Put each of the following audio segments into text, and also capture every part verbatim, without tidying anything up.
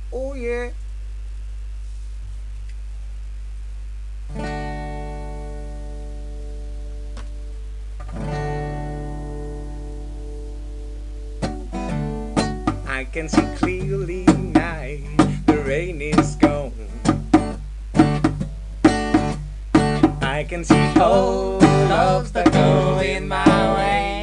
Oh yeah. I can see clearly now the rain is gone. I can see all obstacles in my way.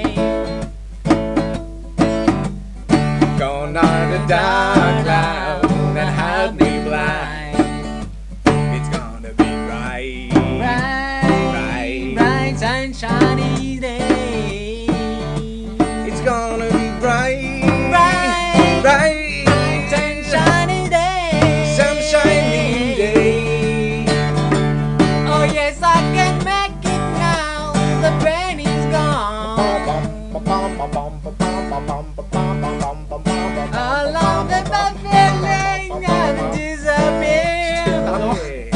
Gone are the dark clouds that had me blind. It's gonna be bright, Bright, bright, bright sunshiny day. It's gonna be bright, Bright, bright, bright sunshiny day. sunshiny day. Oh yes, I can make it now. The pain is gone. All of the bad feeling has disappeared.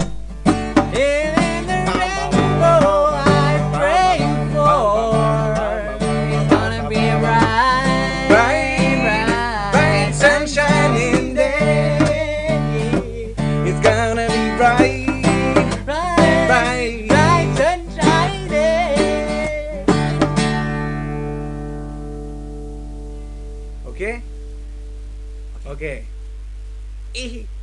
Even the rainbow I pray for is gonna be bright, Bright, bright sunshiny day. It's gonna be bright, bright, bright. bright sunshiny day. Oke, oke. Ih.